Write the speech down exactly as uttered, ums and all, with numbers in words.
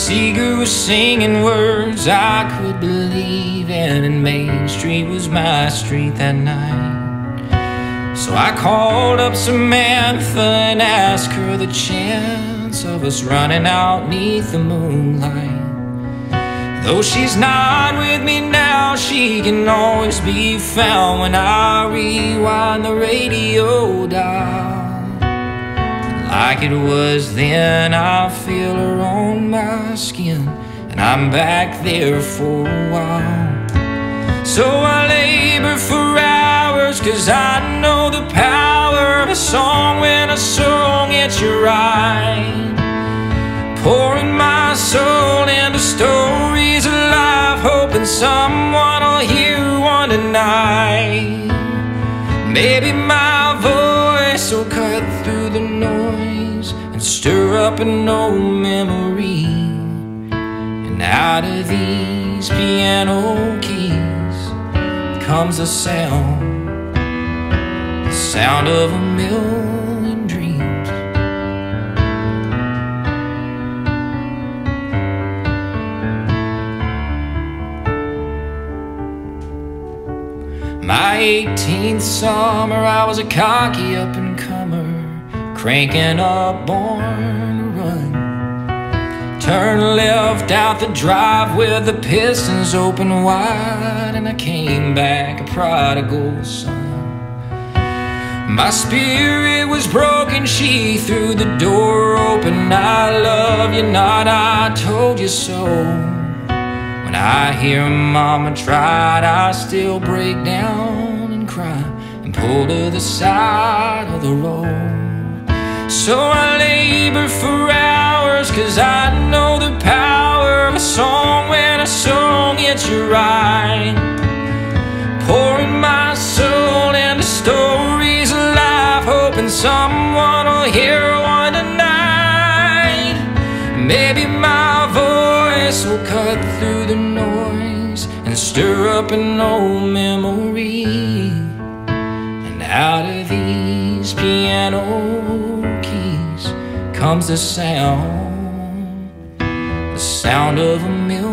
Seeger was singing words I could believe in, and Main Street was my street that night. So I called up Samantha and asked her the chance of us running out neath the moonlight. Though she's not with me now, she can always be found when I rewind the radio dial. Like it was then, I feel her on my skin, and I'm back there for a while. So I labor for hours, cause I know the power of a song when a song hits your right. Pouring my soul into stories of life, hoping someone will hear one tonight. Maybe my voice will cut through the noise and stir up an old memory. And out of these piano keys comes the sound, the sound of a million dreams. My eighteenth summer, I was a cocky up-and-comer, cranking up Born to Run. Turned left out the drive with the pistons open wide, and I came back a prodigal son. My spirit was broken, she threw the door open. I love you not, I told you so. When I hear mama tried, I still break down and cry and pull to the side of the road. So I labor for hours, cause I know the power of a song when a song hits you right. Pouring my soul into stories of life, hoping someone will hear one tonight. Maybe my voice will cut through the noise and stir up an old memory. And out of these piano comes the sound, the sound of a million